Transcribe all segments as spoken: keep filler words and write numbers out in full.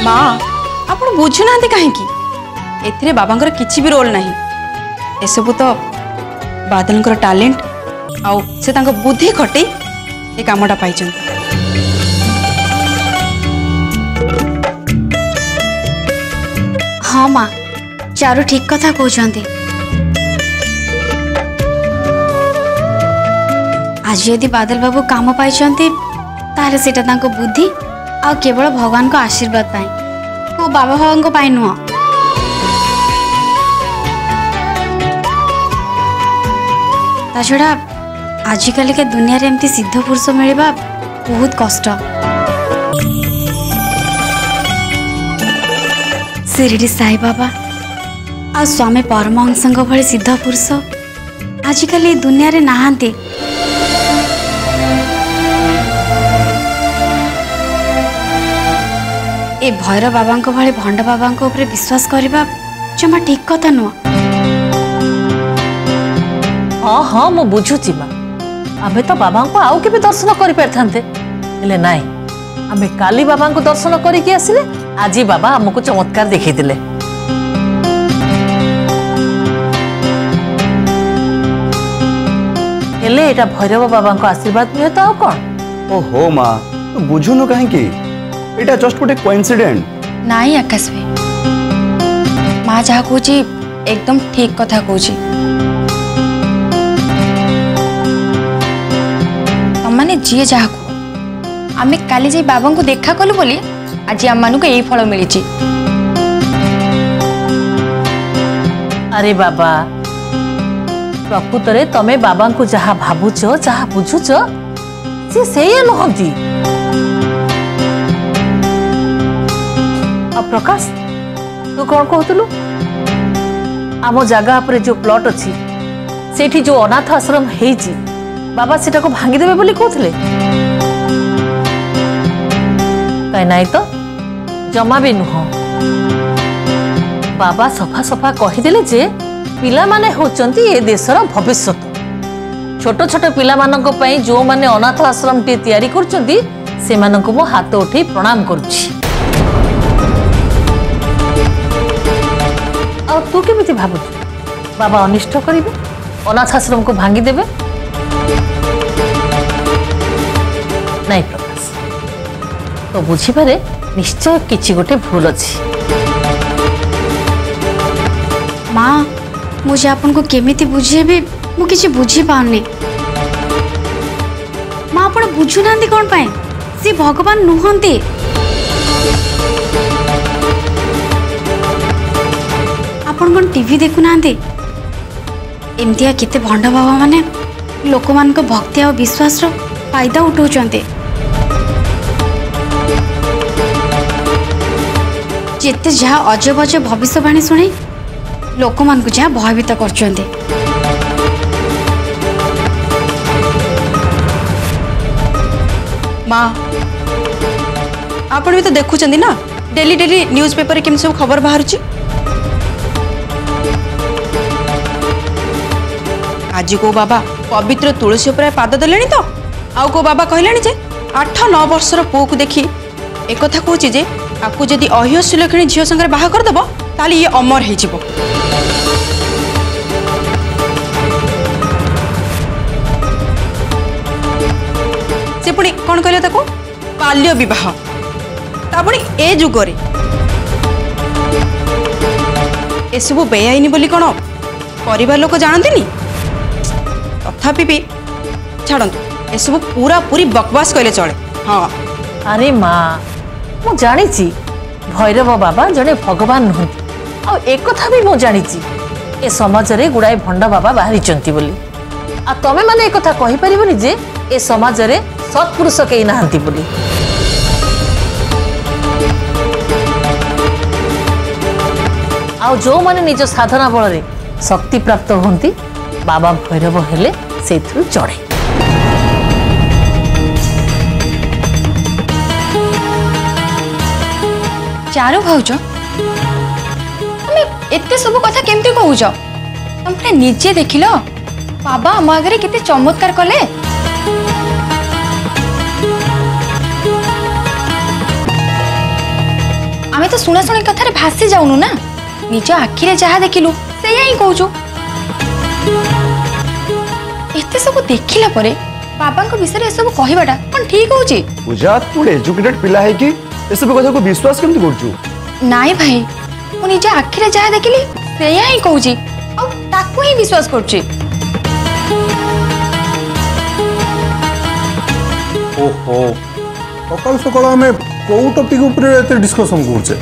माँ आप बुझुना कहीं ए बाबा किसी भी रोल नहीं एसबू तो बादल टैलेंट आउ से बुद्धि खटे ये कामटा पाई। हाँ माँ चारू ठीक कथा कहते। आज यदि बादल बाबू काम पाई ताले सेटा तांको बुद्धि आ केवल भगवान को आशीर्वाद पाई को बाबा बाबा पाई नुह। छड़ा आजिकल के दुनिया रे एमती सिद्ध पुरुष मिलवा बहुत कष्ट। शिरडी साई बाबा आ स्वामी परमहंस भली सिद्ध पुरुष आजिकल ये दुनिया रे नहांती। ए भैरव बाबा भली भंड बाबा ऊपर विश्वास करवा जमा ठीक कथा नुह। हाँ हाँ मु बुझुची माँ आमे तो बाबा को आउ के दर्शन कर पारथांते हेले नाई आमे काली बाबा को दर्शन करके आसिले आज बाबा हमको चमत्कार देखिथिले। हेले एटा भैरव बाबा को आशीर्वाद नुहे तो आउ कौन। ओहो माँ तू बुझुनु कहीं कि एटा जस्ट गोटे कोइंसिडेंट नाई आकाश भाई माँ जहाँ कहूँ एकदम ठीक कथा कहूँ। माने जी जहा को आमे काली जे बाबा को देखा कलु बोली आज आम मानू को यही फल मिली। अरे बाबा प्रकृत रे तमे बाबा को जहा भावुच जहा बुझुच से सेया नहंती। आ प्रकाश तू कौन कहतलु आम जगह पर जो प्लॉट अच्छी सेठी जो अनाथ आश्रम हेजी बाबा सेटा को भांगी देबे बोली कहथले कहीं नहीं तो जमा भी नुह। बाबा सफा सफा कहीदेले जे पिला माने होचंती ए देशर भविष्यत। छोट छोट पिला मानक पई जो माने अनाथ आश्रम टी तैयारी करचंती से मानक मो हाथ उठी प्रणाम करूची। आ तू केमिति भाबु बाबा अनिष्ट करिवे अनाथ आश्रम को भांगी देबे। नहीं प्रकाश तो बुझीपारे निश्चय किछि गोटे भूल अछि। माँ मुझे आपन को केमिति बुझेबे मु किछि बुझी पाउनी। माँ आपण बुझु नांदी कोन पाए से भगवान नुहंती। आपण कोन टीवी देखु नांदी एमतिया केते भंड बाबा माने लोक मान को भक्ति और विश्वास रो फायदा उठाउचंते। जेते जहाँ अजब अजब भविष्यवाणी शुणी लोक मान को जहाँ भयभीत करचंते। माँ आपण भी तो देखुचंदी ना डेली डेली न्यूज पेपर केम सब खबर बाहरुची। आज को बाबा पवित्र तुलसी उपर पाद देले तो आउ को बाबा कहले जे आठ नौ वर्षर पुओ को देखी एक कथा कहूँ जे आपको जदि अहिय सुलक्षणी झील संगे बाहा करदेव ताली ये अमर हो। से पुणी कौन कहले ताको बाल्य विवाह तापुणी ए जुगरे एसबू बेआईन बोली कौन परिवार लोक जानते तथापि भी छाड़ू एसबू पूरा पूरी बकवास कहले चले। हाँ अरे माँ मु जानी भैरव बाबा जड़े भगवान नुहति आ एक कथा भी मु जानी ए समाज रे गुड़ाए भंड बाबा बाहरी चंती बोली आ तमे माने एक कथा कहि परिबनी जे ए समाज रे सत्पुरुष केही नाहंती बोली। आ जो माने निज साधना बल रे शक्ति प्राप्त होंती बाबा भैरव हेले सेथु चढ़े। चारू भाउज एते सब कथा केमती कहूच तुम निजे देखिल बाबा आम आगे केते चमत्कार कले। आम आमे तो सुना सुनी कथारे भासी जाऊनु ना निज आखिरे जहा देखिलु से ही कहूचु एते सब देखिला परे बाबा को विषय सब कहबाटा कोन ठीक होची पूजा तू एजुकेटेड पिला है कि ए सब कथा को विश्वास केमति करचू नाई भाई मु निज आखिरे जहा देखिली से ही कहूची आ ताकू ही विश्वास करची ओहो सकाल सकाल आम कौ टपिक ऊपर डिस्कसन करछे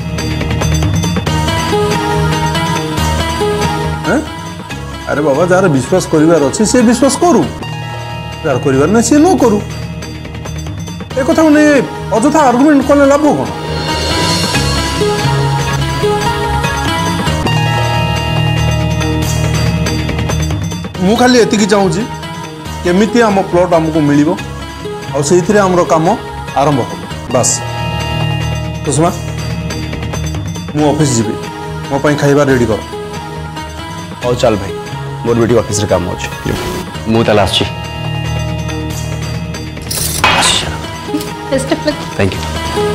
अरे बाबा जार विश्वास करिवार अछि से विश्वास करू जार करिवार नै से न करू ए कथा माने अजथा आर्गुमेंट करले लाभ कोन मु खाली एतिकी चाहूची केमिति आम प्लॉट हमको मिलिबो आ सेइथिरे हमरो काम आरंभ हो बस सुषमा मु ऑफिस जीवी मो पई खाइबा रेडी कर और चल भाई मोर बेटी ऑफिस रे काम होछ मु तला आछि best of luck thank you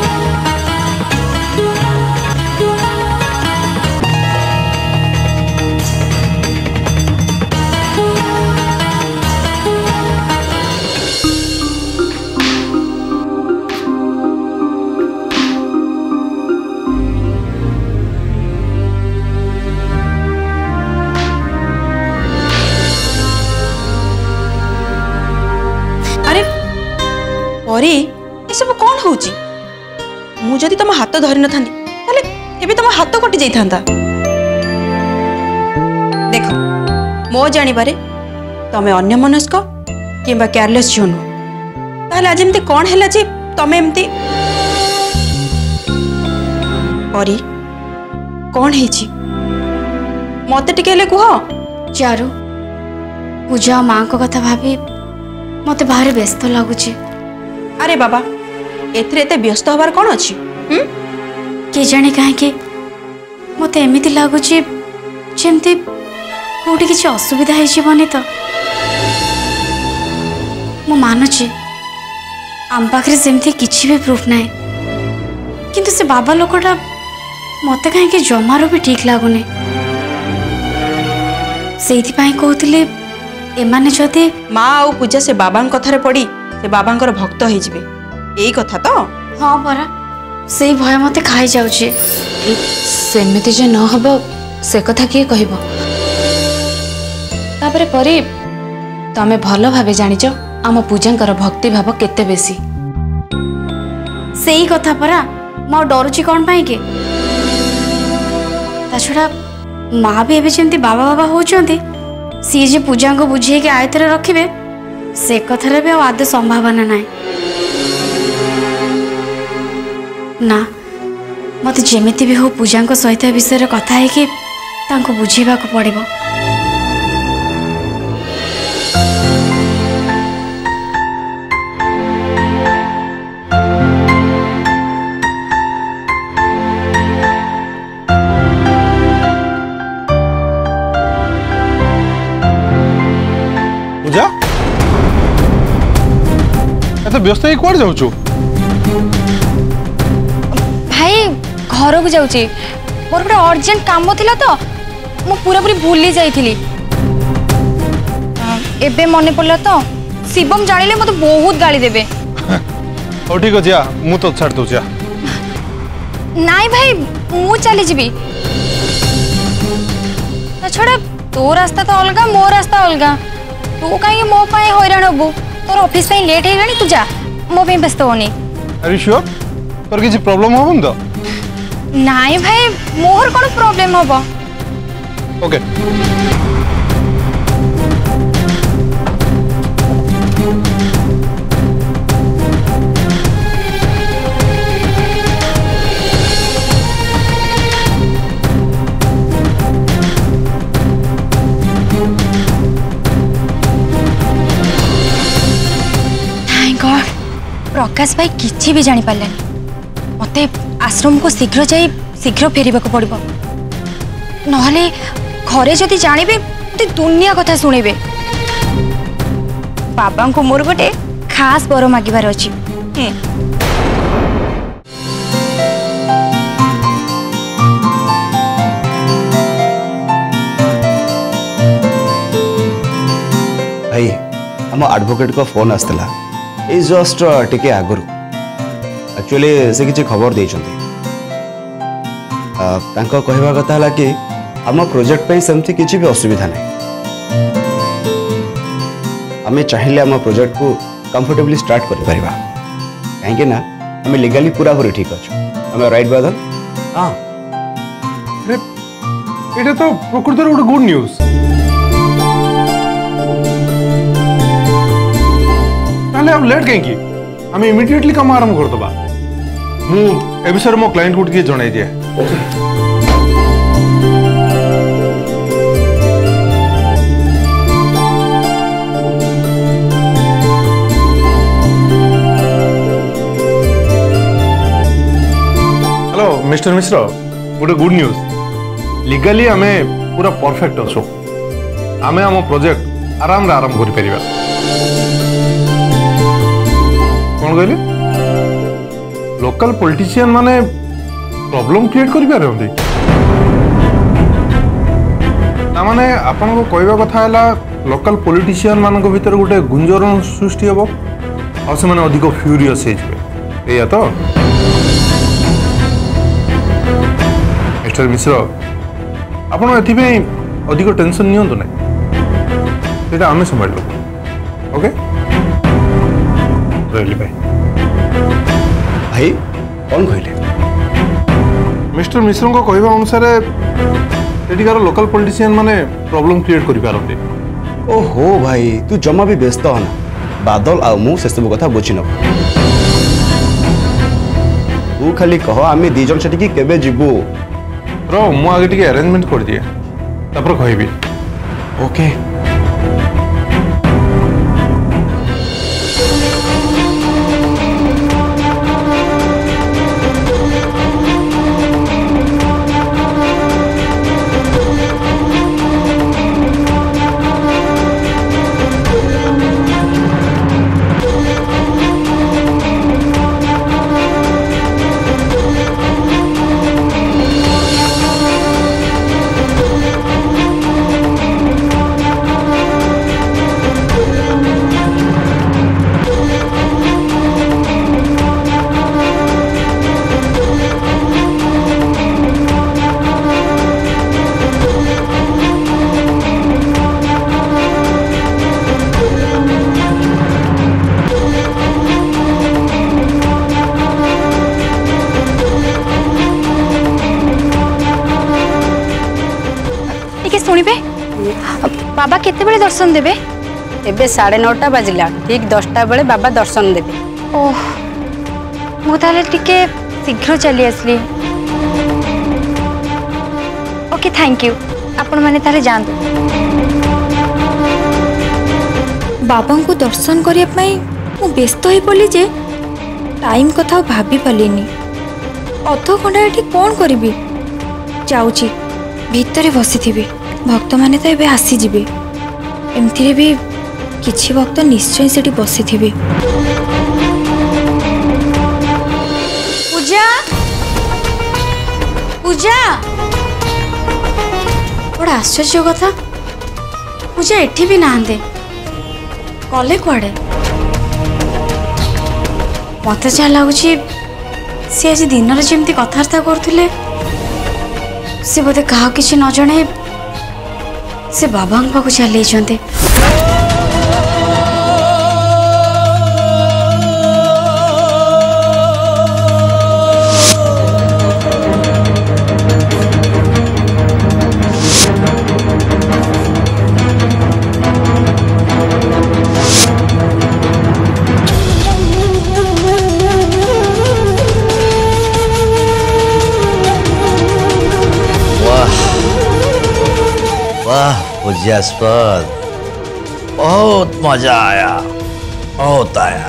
अरे ये सब कौन होची मु जदि तुम हाथ धरि न थांदी ताले एबे तुम हाथ कटि जाई थांदा देखो मो जानि बारे तमे अन्य मनस्क किंबा केयरलेस जोन ताले आज एमती कौन हैला जे तमे एमती अरे कौन हेची मते टिके ले कुह चारू पूजा माँ को कथा भाभी मते भारी व्यस्त लगुची अरे बाबा एथरे एते व्यस्त हबार कौन अछि हम के जाने कहीं मते एमिति लगुची जेमती कोठी किछि असुविधा है जीवनी तो मु मानुची आम पाखरे सेमती किछि भी प्रूफ नाही किंतु से बाबा लोकटा मते कहीं जमारो भी ठीक लागुनी सेइथि पई कहतिले एमाने जदि माँ आउ पूजा से बाबा कथारे पड़ी से बाबांकर भक्त हो जिवे एई कथा तो हाँ परा से भय मते खाई जाउची सेमिति जे न हबो से कथा किए कहबो तापरे परी तमे भलो भाबे जानिच आम पूजांकर भक्ति भाव केते बेसी सेई कथा परा म डरुची कोन पाई के ता छडा माँ भी एबे जेमती बाबा बाबा होचंती सी जे पूजा को बुझे के आयतरे रखिबे से कथारे भी आदे संभावना ना ना मत जेमिति भी हो पूजा को सहित विषय कथा है कि तांको बुझेबा को पड़िबो पूजा एत व्यस्त ही कोड जाउछु भाई घर को जाउची मोर गोटे अर्जेंट काम थिला तो मु पूरा पूरी भूली जाइथिली एबे मने पड़ला तो शिवम जानिले मते बहुत गाली देबे ओ ठीक अछि मु तो छाड़ दउ जा नाई भाई मु चली जीबी ता छोड़ा तो रास्ता तो अलगा मो रास्ता अलगा तू कहीं मो पाए हैरान हबू तोर ऑफिस पे लेट हेलानी तू जा मो पे व्यस्त होनी आर यू श्योर तोर किछि प्रॉब्लम होबन तो नाई भाई मोर कोन प्रॉब्लम हबो ओके प्रकाश भाई किसी भी जानी पारलानी मते आश्रम को शीघ्र जाई शीघ्र फेरिबा को पड़िबो नहले घरे जदि जानिबे मते दुनिया कथा सुनिबे बाबा को मोर गोटे खास बर मागिबार अछि एडवोकेट को फोन आसला ए जस्ट टिके आगुरु एक्चुअली से किसी खबर देइछन्ते तांको कहवा कथा हला कि हम प्रोजेक्ट पे सेमती किसी भी असुविधा नहीं आम चाहिए आम प्रोजेक्ट को कंफर्टेबली स्टार्ट कर परिबा कहीं ना आम लीगली पूरा पूरी ठीक अच्छे आम राइट बादल हाँ ये तो प्रकृत गोटे गुड न्यूज ताले अब लेट कहीं आम इमिडिएटली काम आरंभ करदबा मु ए विषय मो क्लाइंट को टिके जणाई दिए हेलो मिस्टर मिश्र गोटे गुड न्यूज लीगली आम पूरा परफेक्ट अच्छु आम आम प्रोजेक्ट आराम आरंभ कर परिबा कौन कहले लोकल पॉलिटिशियन माने प्रॉब्लम क्रिएट कर पारती माने आपन को कहवा कथा है लोकल पॉलिटिशियन मान भीतर गोटे गुंजरण सृष्टि हम और से माने अधिक फ्यूरियस हो तो मिस्टर मिश्र आपन एथि अधिक टेंशन नियंतु ना सेटा आमे संभाल ओके रही भाई भाई कौन कहले मिस्टर मिश्र को कहवा अनुसार एटिकार लोकल पॉलिटिशियन माने प्रॉब्लम क्रिएट कर पारती ओहो भाई तू जमा भी व्यस्त होना बादल आ मु से सब कथा बुझी न तू खाली कह आमे दी जन सेठी केबे जिबू रो मु आगे टिके अरेंजमेंट कर दिए तापर कहबी ओके शुणिबे बाबा केते बेले दर्शन देबे एबे साढ़े नौटा बाजिला ठीक दसटा बेले बाबा दर्शन देबे ओह मु ताले टिके शीघ्र चली आसली ओके थैंक यू आपण माने ताले जानतु बाबा को दर्शन करिया पई मु व्यस्त होई पली जे टाइम कथा भाबी पलिनी अध घंटा एठी कोन करबी जाउची भीतरे बसी थिबी भक्त माने तो एबे आसी जिबे एमथिरे भी किछि भक्त निश्चय सेठी बसी थिबे पूजा पूजा बड़ा आश्चर्य कथा पूजा एठी भी नांदे कले कुआडे मत जा लगुची सी आज दिन जमी कथबार्ता करथिले से बोधे कहा किसी न जणे से बाबा पाखु चल वाह पूज्यास्पद बहुत मजा आया बहुत आया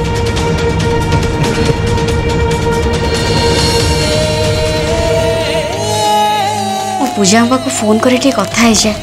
पूजा को फोन कर कथा है जे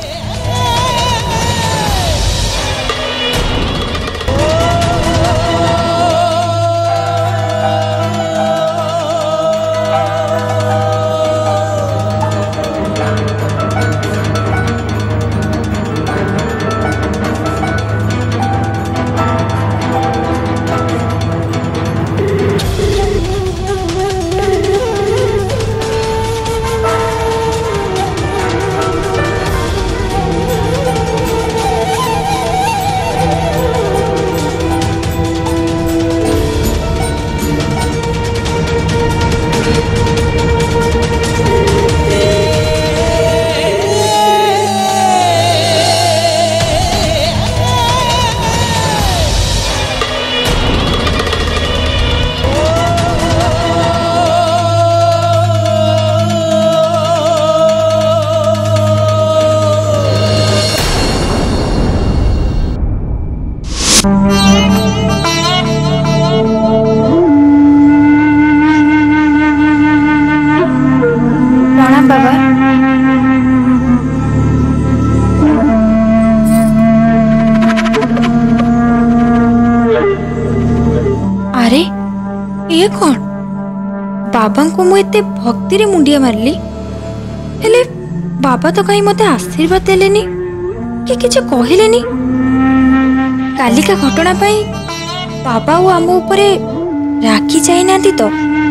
ये कौन बाबा को मु एते भक्ति रे मुंडिया मारली हेले बाबा तो कहीं मते आशीर्वाद देलेनी कि किछ कहिलेनी कालिका घटना पाई बाबा वो आम ऊपर राखी जाई नांती तो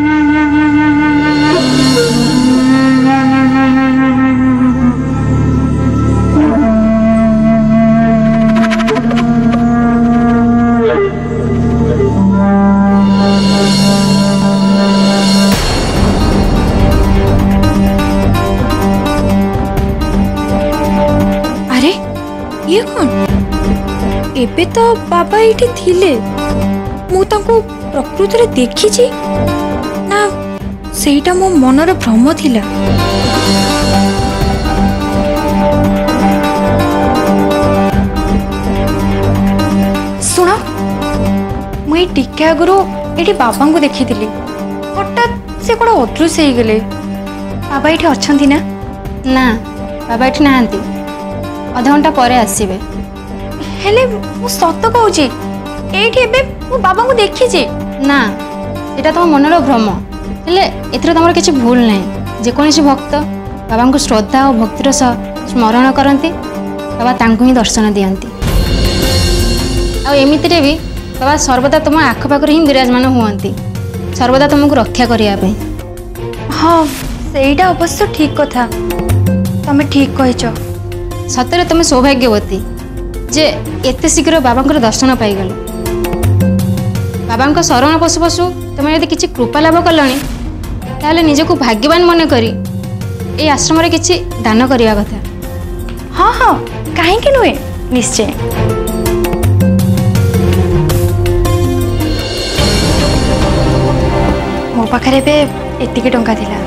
ये कौन एबे तो बाबा एठी थिले मु तांको प्रकृत रे देखी छी ना सेटा मो मनर भ्रम थिला सुन मु टिके आगुरु एठी बाबा को देखी थिली हठात से कोड अदृश्य हो गले बाबा एठी अछंती ना ना बाबा एठी नाहांती अध घंटा पर आसबे हेले मु सत कहूची एठी एबे मु बाबा को देखी छी ना एटा तुम मनर भ्रम हेले एथरे तमर किछि भूल नाही जे कोनसी भक्त बाबा को श्रद्धा और भक्तिर सह स्मरण करती बाबा तांको ही दर्शन दियंती आ एमितिरे भी बाबा सर्वदा तुम आखपाखर ही विराजमान हुअंती सर्वदा तुमको रक्षा करिया पे हाँ सेटा अवश्य ठीक कथा तमे ठीक कहिचो सतरे तुम सौभाग्यवती जे एते शीघ्र बाबा दर्शन पाईगल बाबा शरण पशु पशु तुम यदि किसी कृपा लाभ कलनी ताले निजको भाग्यवान मन करी ए आश्रम रे किछि दान करिया कथा हाँ हाँ काहे के नुए निश्चय मो पाखरे बे एतिके टंका थिला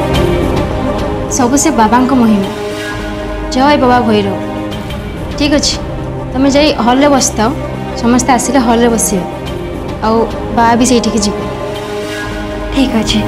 सब से बाबा महिमा जय बाबा भैरव ठीक अच्छे तुम जा हल रे बस था समस्ते आसिले हल रे बस आउ बा भी से जी ठीक अच्छे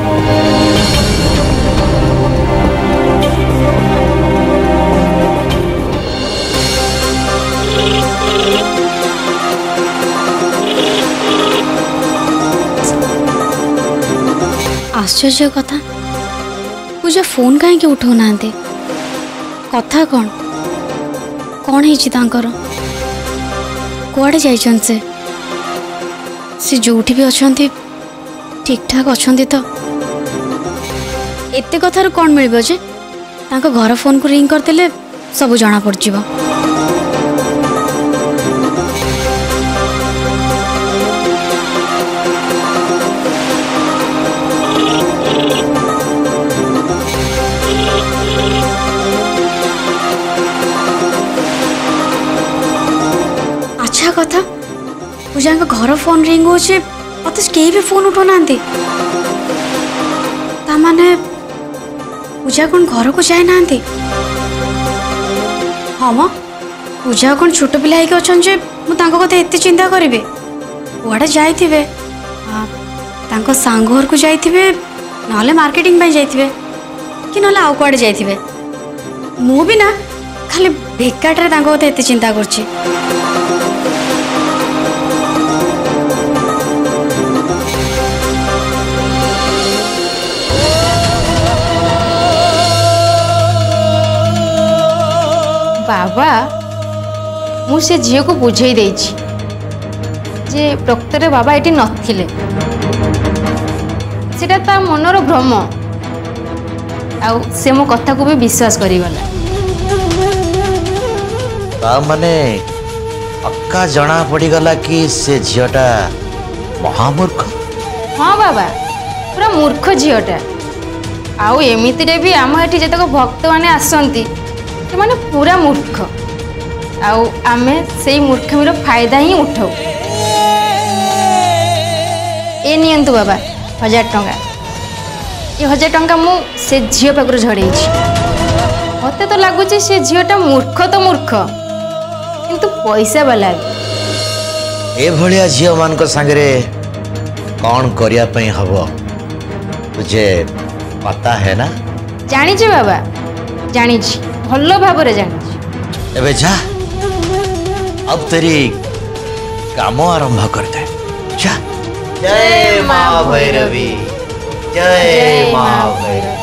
आश्चर्य कथा पूजा फोन कहीं उठौ ना कथा कौन कौन है कुआड़े जाइछन से से जोठी भी अच्छी ठीक ठाक अच्छा तो एते कथार कौन मिल जे तांको घर फोन को रिंग करते सब जना पड़ जिवो कथा पूजा घर फोन रिंग हो मत कहीं भी फोन उठो ना माने पूजा कौन घर को जाए ना हाँ म पूजा कौन छोट पिला अच्छे मुझे कथा एत चिंता करें कुआड़े जाइए सांग घर को जाइए ना मार्केटिंग जाइए कि ना आउ कुआड़े जाइए मु भी ना खाली बेकाटे कथा एत चिंता करछि बाबा मु से झील को बुझे देछि जे प्रकृतरे बाबा एटी नथिले सेटा ता मनर भ्रम आउ से मो कथा को भी विश्वास करिगला ता माने पक्का जना पड़ी गला कि से झियोटा महामूर्ख हाँ बाबा पूरा मूर्ख झियोटा आउ एमितिरे भी आम एटी जतक भक्त माने आसंती से माने पूरा मूर्ख आउ आमे से मूर्खमीर फायदा ही उठाऊ ए नियंतु बाबा हजार टंका ये हजार टंका मु से झील पाखर झड़े मत तो लगुच से झीलटा मूर्ख तो मूर्ख किंतु पैसा वाला ए भलिया झियो मान को संगरे कौन करिया पई हबो तुझे पता है ना जानी छी बाबा जानी छी भलो भाबरे जानी एबे जा अब तेरी काम आरंभ कर दे जा जय माँ भैरवी, जय माँ भैरवी।